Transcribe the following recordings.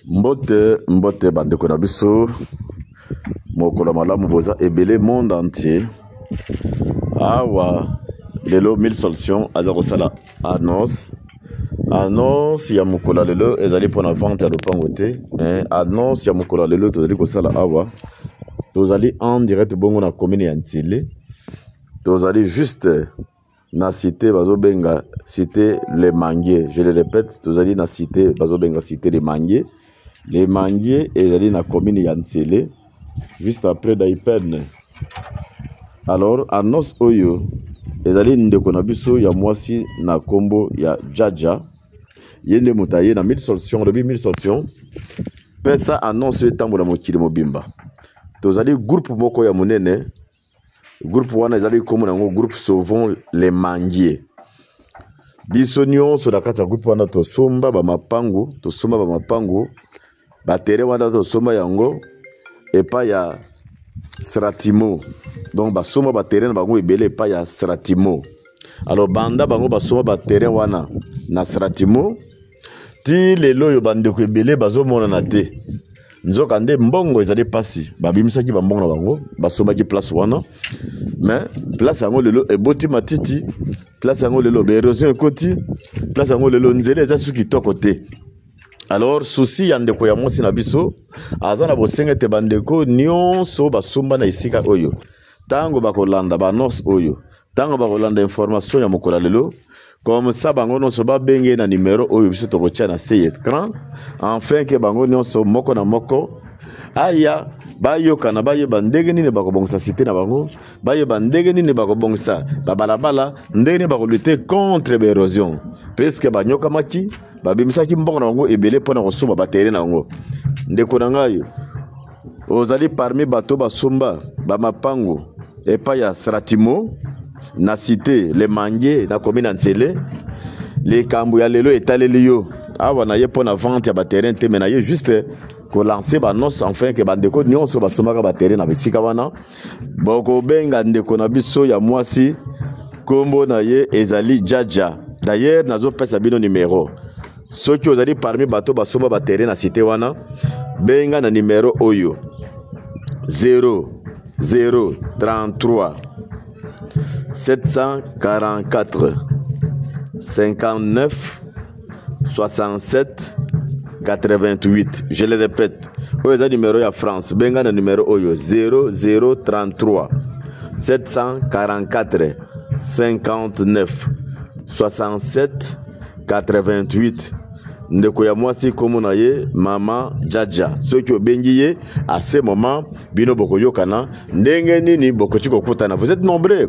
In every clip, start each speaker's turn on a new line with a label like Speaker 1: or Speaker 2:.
Speaker 1: Mbote bandeko na biso mokolo malamu boza ebele monde entier awa lelo 1000 solutions aza kosala annonce ya mokolo lelo ezali pona vente ya lopango te annonce ya mokolo lelo tozali kosala awa tozali en direct bongo na commune ya Ntile tozali juste na cité bazobenga cité les manguiers, je le répète tozali na cité bazobenga cité les manguiers. Les manguiers ezali na commune ya Ntile juste après Daipen. Alors annonce oyo ezali ndeko na biso ya mwasi na kombo ya Jaja yende mutaye na 1000 solutions rebi 1000 solutions pesa annonce tambo na mokili mobimba tozali groupe moko ya munene groupe wana ezali komo na groupe sauvons les manguiers biso nyonso na kati ya groupe wana tosomba ba mapangu batere wana tosomba yango epa ya Stratimo donc basomba batere na bango ebele epa ya Stratimo. Alors banda bango basomba batere wana na Stratimo ti lelo yo bandeko ebele bazomona na te nzoka nde mbongo ezali pasi babimisaki bambongo na bango basombaki place wana mais place yango lelo eboti matiti place yango lelo érosion ekoti place yango lelo nzela eza suki toko te. Alors souci ya ndeko ya mwasi na biso aza na bosenge te bandeko nyonso basomba na esika oyo tango bakolanda banos oyo tango bakolanda information ya mokola lelo comme ça bango nyonso babenge na numéro oyo biso tokotia na se écran enfin que bango nyonso moko na moko aya bayokana bayeba ndenge nini bakobongisa cité na bango bayeba ndenge nini bakobongisa babalabala ndenge nini bakolute contre l'érosion presque banyoka maki babimisaki mbongo na bango ebele pona kosomba batere na bango ndeko na ngayo ozali parmi bato basomba bamapango epa ya Stratimo na cité les manguiers na commune Ntile les kambu ya lelo etaleli yo awa na ye pona vente ya baterrain te mena ye juste ko lancer ba nos enfin que bandeko nyonso basomaka baterrain na bisika wana boko benga ndeko na biso ya mwasi kombo na ye ezali Jaja. D'ailleurs nazo pesa bino numéro soki ozali parmi bato basomba baterrain na cité wana benga na numéro oyo 0033 744 59 67 88. Je le répète. Oyo numéro ya France. Benga na numéro oyo 0033 744 59 67 88. Ndeko ya mwasi komo na ye mama Jaja soki obengi ye à ce moment bino bokoyokana ndenge nini bokochiko kutana. Vous êtes nombreux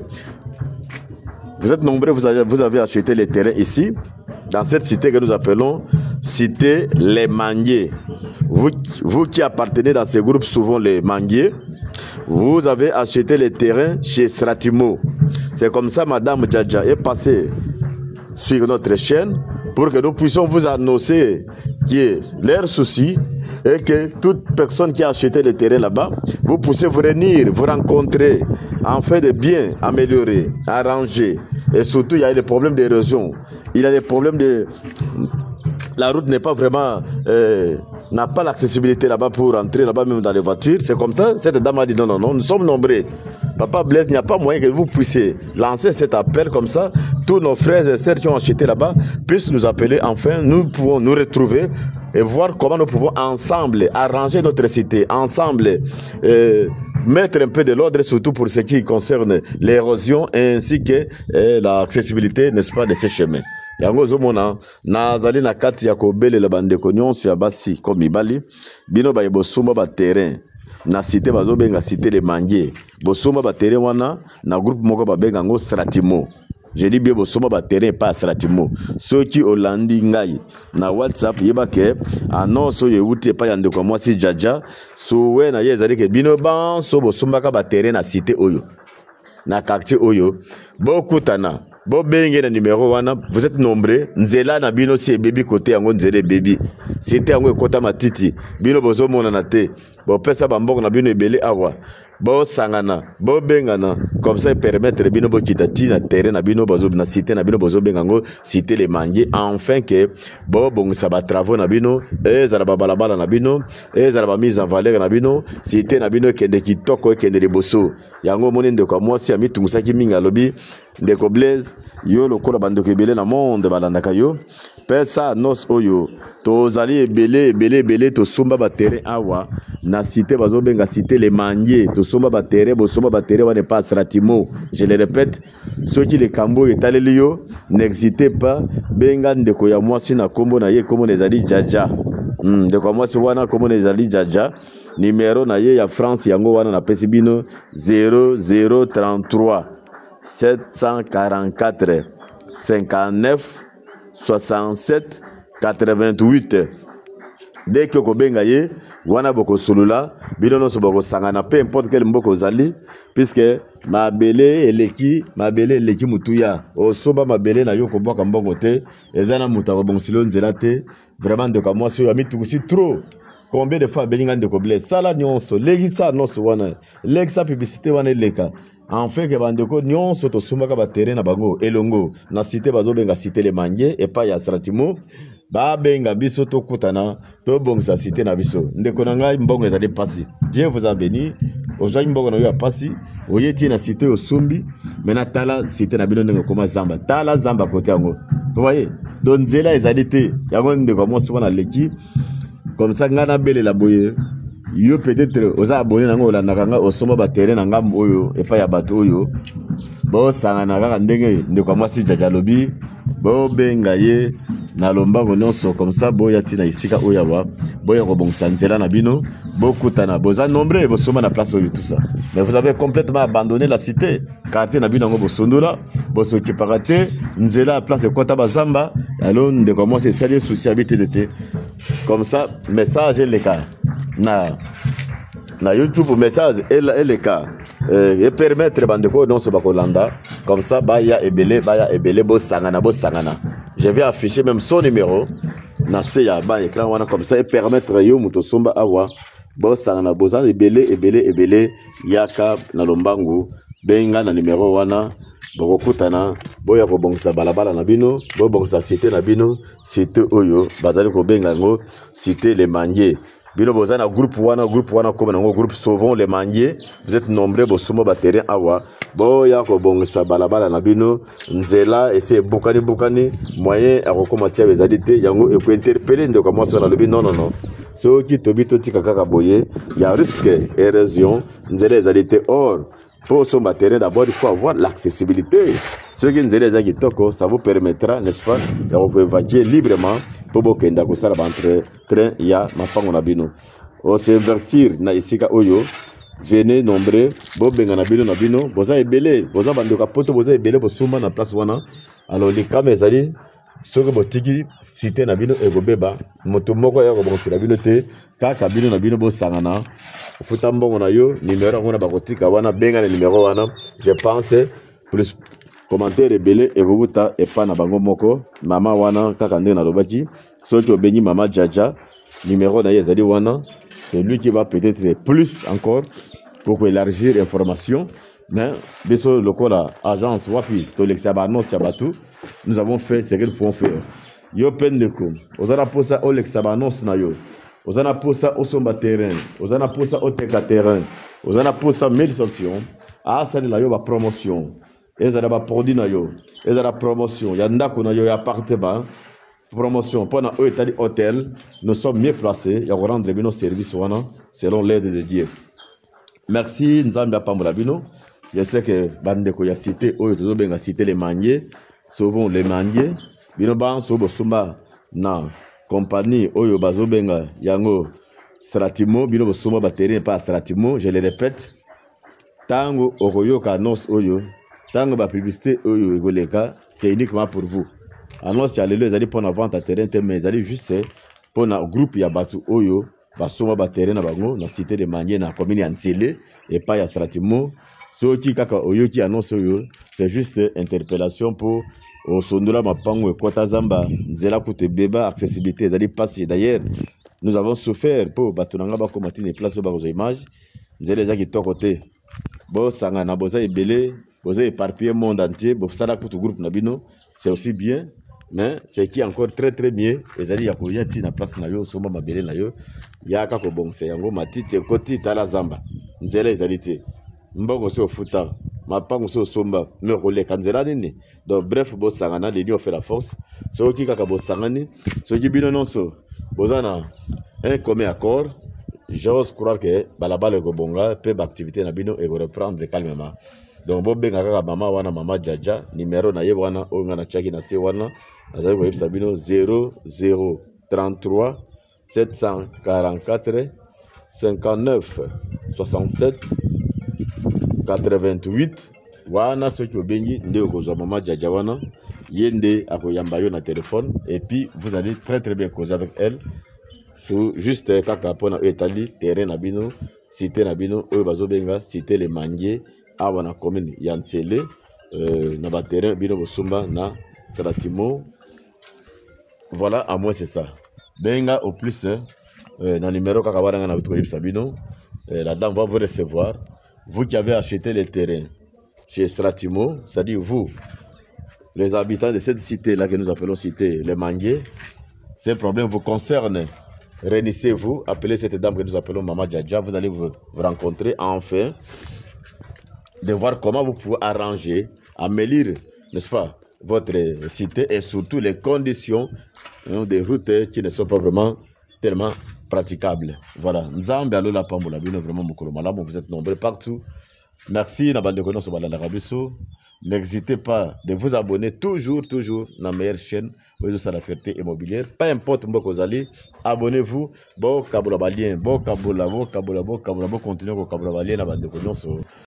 Speaker 1: vous avez acheté les terrains ici dans cette cité que nous appelons cité les manguiers. Vous qui appartenez dans ce groupe souvent les manguiers, vous avez acheté les terrains chez Stratimo. C'est comme ça madame Jaja est passée sur notre chaîne pour que nous puissions vous annoncer qui est leur souci et que toute personne qui a acheté le terrain là-bas, vous puissiez venir, vous rencontrer, en fait de bien améliorer, arranger. Et surtout, il y a des problèmes d'érosion. Il y a des problèmes de... La route n'est pas vraiment... n'a pas l'accessibilité là-bas pour entrer là-bas même dans les voitures. C'est comme ça, cette dame a dit non, nous sommes nombreux. Papa Blaise, il n'y a pas moyen que vous puissiez lancer cet appel comme ça. Tous nos frères et sœurs qui ont acheté là-bas puissent nous appeler. Enfin, nous pouvons nous retrouver et voir comment nous pouvons ensemble arranger notre cité, ensemble mettre un peu de l'ordre, surtout pour ce qui concerne l'érosion ainsi que l'accessibilité, n'est-ce pas, de ces chemins. Yango zomona nazali na kati ya kobele la bandeko nyonso ya basi komi bali bino ba bosomba ba terrain na cité bazobenga cité les manguiers bosomba ba terrain wana na groupe moko ba benga ngo Stratimo. Je dis bien bosomba ba terrain pas Stratimo. Soki olandi ngai na WhatsApp yebake annonce yo wuti pa ya ndeko mwasi Jaja sowe na yezali ke bino banso bosomba ka ba terrain na cité oyo na quartier oyo bokutana bo benge na numéro wana vous êtes nombreux nzela na bino si baby côté yango nzele baby c'était yango ekota matiti bino bozo mona na te bo pesa bamboko na bino ebele awa bo sangana bo bengana comme ça permettre bino bo kitati na terrain na bino bazo na cité na bino bazo bengango cité les manguiers enfin que bo bongisa ba travaux na bino ezala ba balabala na bino ezala ba mise en valeur na bino cité na bino kende kitoko kende liboso yango moni ndeko mwasi ami tungusaki minga lobi ndeko Blaise yo lokola bandeko ebele na monde balandaka yo pesa nos oyo tozali ebele tosomba ba terrain awa na cité bazo benga cité les manguiers tosomba ba terrain bosomba ba terrain wana pas Stratimo. Je le répète, ceux qui les cambo et talelio n'hésitez pas benga ndeko ya mwasi na kombo na ye kombo nezali jaja ndeko mwasi wana kombo nezali jaja numéro na ye ya France yango wana na pesi bino 0033 744 59 67 88. Dès que kobenga ye wana boko solula bino no so boko sangana peu importe quel mboko zali puisque mabele eleki mutuya osoba mabele na yo ko boka mbongo te ezana muta ko bonsilo nzela te vraiment de comme moi so ami tukusi trop. Combien de fois belinga ndeko Blaise sala nyonso legisa noso wana legisa publicité wana leka enfin que bandeko nyonso to sumaka ba terrain na bango elongo na cité bazo benga cité les manguiers et pas ya Stratimo ba benga biso to kutana to bongsa cité na biso ndeko na ngai mbongo ezali pasi. Dieu vous a béni ozali mbongo na yo pasi oyeti na cité osumbi mena tala cité na bino ndenge koma zamba tala zamba kote yango vous voyez donzela ezali te yango ndeko mo souvent na leki comme ça ngana bele la boye yo peut-être oza abonné nango olandaka nga osomba ba terrain na ngambo oyo epa ya bato oyo bo sangana kaka ndenge ndeko mwasi jaja lobi bo benga ye na lombango nyonso comme ça boya tina isika oyawa boya ko bongisa nzela na bino bokutana boza nombreux bosoma na place oyo tout ça mais vous avez complètement abandonné la cité quartier na bino ngo bosondola bosokipaka te nzela place ekota bazamba alors ndeko mwasi esali souci habité d'été comme ça message les cas na YouTube message et les cas et permettre bandeko non so bakolanda comme ça baya ebele bo sangana. Je vais afficher même son numéro na ya ba écran wana comme ça et permettre yo muto somba awa bo sangana bozana ebele yaka na lombangu benga na numéro wana bokutana boya ko bongisa balabala na bino bo bongisa cité na bino cité oyo bazali ko benga ngo cité les manguiers. Bino bozana groupe wana comme nango groupe Sauvons les manguiers vous êtes nombreux bosomo ba terrain awa boya ko bongisa balabala na bino nzela ese bokani moyen akokomatia bezalite yango eko interpeller ndeko moi sur le non so ki tobito tika kaka boye ya risque érosion nzela ezalite or pour son matériel d'abord il faut avoir l'accessibilité. Ce qui nous est toko, ça vous permettra, n'est-ce pas, de vous évacuer librement pour vous kenda ko sala entre train ya mafango na bino. O se invertir na isika oyo, venez nombreux, bo benga na bino, boza ebele, boza bandoka poto boza ebele bo suma na place wana. Alors les kamezali soki botiki cité na bino egobeba moto moko ya ko bonsila bino te kaka bino na bino bo sangana futa mbongo na yo numéro ngona bakotika wana benga na numéro wana je pense plus commentaire ebele evuta epa na bango moko mama wana kaka ndenge na lobaki soki obengi mama jaja numéro na yezali wana c'est lui qui va peut-être plus encore pour élargir information. Mais biso lokola agence wapi to lexabano siabatu nous avons fait ce que nous pouvons faire. Yo pendeko ozana posa o lexabano na yo ozana posa o somba terrain ozana posa o teka terrain ozana posa mille solutions a ça la yo ba promotion ezala ba produit na yo ezala promotion ya ndako na yo ya appartement promotion pendant eux état hôtel nous sommes mieux placés ya rendre nos services wana selon l'aide de Dieu. Merci nzambe apambola bino. Je sais que bandeko ya cité oyo tozo benga cité les manguiers Sauvons les manguiers bino ba sobo sumba na compagnie oyo bazo benga yango Stratimo bino bosumba ba terrain pas Stratimo je le répète tango okoyoka annonce oyo tango ba publicité oyo egoleka c'est uniquement pour vous annonce ya lelo ezali pour vente à terrain mais ezali juste pour na groupe ya batu oyo basumba ba terrain na bango na cité les manguiers na commune ya Nzele et pas ya Stratimo. Ce qui kaka oyoki annonce oyo c'est juste interpellation pour au sondola mapango et kota zamba nzela kute beba accessibilité ezali passé d'ailleurs nous avons souffert pour batunanga ba combattre les places ba aux images nzela ezaki to côté Bon, sangana, boza ebele, boza éparpillé monde entier, bon, ça là pour tout groupe nabino, c'est aussi bien, mais ce qui est encore très très mieux, les alliés yakoya ti na place na yo, soma mabele na yo, yaka ko bon, c'est yango matite koti tala zamba, nzela les alliés, mbongo se ofuta, mapango se osomba, me relais kanzela nini, donc bref, bon, sangana, les liens fait la force, so ki kaka bon sangani, so ki bino non so, bozana, un commun accord. J'ose croire que balaba le gobonga peut activité na bino et reprendre calmement. Donc bon benga kaka mama wana mama jaja numéro na ye wana onga na chaki na se wana azali ko yebisa bino 0033 744 59 67 88 wana soki obengi nde okozwa mama jaja wana yende akoyamba yo na téléphone et puis vous allez très très bien causer avec elle. Juste kaka pona etali terrain na bino cité na bino oyo bazobenga cité les manguiers awa na commune ya Ntsele na ba terrain bino bosumba na Stratimo. Voilà, à moi c'est ça. Benga au plus na numéro kaka wana na bitko yebisa bino la dame va vous recevoir. Vous qui avez acheté les terrains chez Stratimo, c'est-à-dire vous les habitants de cette cité là que nous appelons cité les manguiers, ces problèmes vous concernent. Réunissez-vous, appelez cette dame que nous appelons Mama Djadja, vous allez vous rencontrer enfin, de voir comment vous pouvez arranger, améliorer, n'est-ce pas, votre cité et surtout les conditions des routes qui ne sont pas vraiment tellement praticables. Voilà, Nzambe alo la pambola bino vraiment mukolo malamu, vous êtes nombreux partout. Merci na bande kono so balala rabiso. N'hésitez pas de vous abonner toujours dans la meilleure chaîne de la fierté immobilière. Peu importe où vous allez, abonnez-vous. Bon, Kaboula Balien, bon, Kaboula, bon, continuez au Kaboula Balien, la bande de